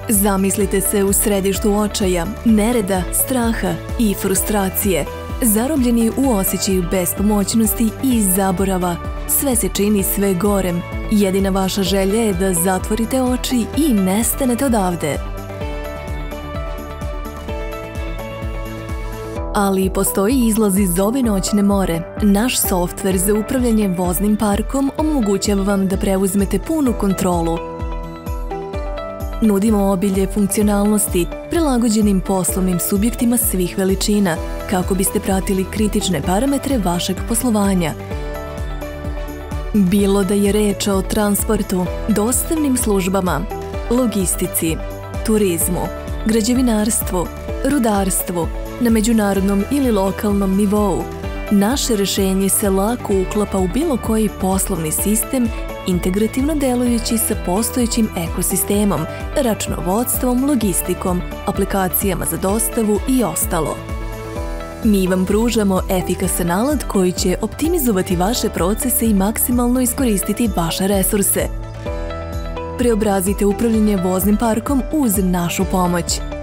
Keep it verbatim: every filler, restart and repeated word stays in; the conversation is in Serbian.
Zamislite se u središtu očaja, nereda, straha i frustracije, zarobljeni u osjećaju bespomoćnosti i zaborava. Sve se čini sve gorem. Jedina vaša želja je da zatvorite oči i nestanete odavde. Ali postoji izlaz iz ove noćne more. Naš softver za upravljanje voznim parkom omogućava vam da preuzmete punu kontrolu. Nudimo obilje funkcionalnosti prilagođenim poslovnim subjektima svih veličina kako biste pratili kritične parametre vašeg poslovanja. Bilo da je reč o transportu, dostavnim službama, logistici, turizmu, građevinarstvu, rudarstvu, na međunarodnom ili lokalnom nivou, naše rešenje se lako uklapa u bilo koji poslovni sistem, integrativno delujući sa postojećim ekosistemom, računovodstvom, logistikom, aplikacijama za dostavu i ostalo. Mi vam pružamo efikasan alat koji će optimizovati vaše procese i maksimalno iskoristiti vaše resurse. Preobrazite upravljanje voznim parkom uz našu pomoć.